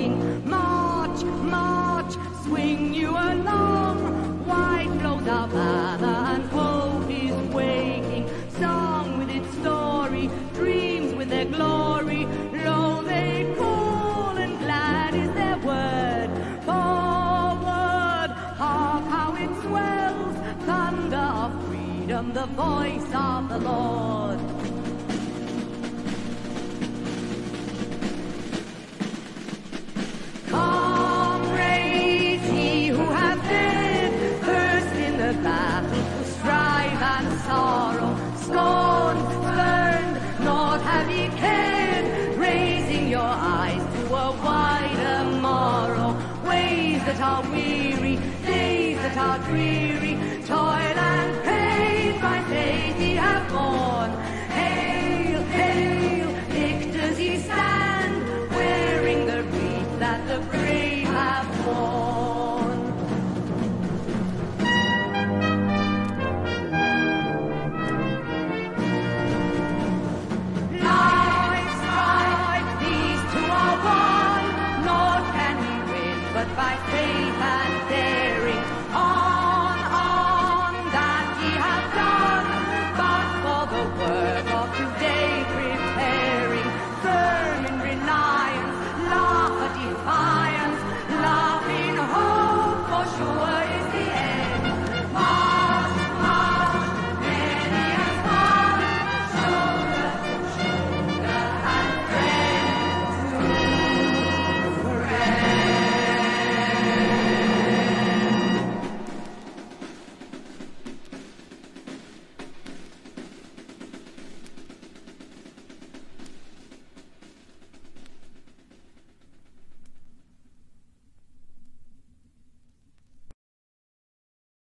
waking. March, march, swing you along. Wide flows our banner and hope is waking. Song with its story, dreams with their glory. Lo, they call and glad is their word. Forward, hark how it swells. Thunder of freedom, the voice of the Lord. Comrades, ye who have been first in the battle, for strife and sorrow, scorned, spurned, naught have ye cared, raising your eyes to a wider morrow. Ways that are weary, days that are dreary, toil and pain by faith ye have borne. Hail, hail, victors ye stand, wearing the wreath that the brave have worn. Life, strife, these two are one, nor can we win but by faith and faith.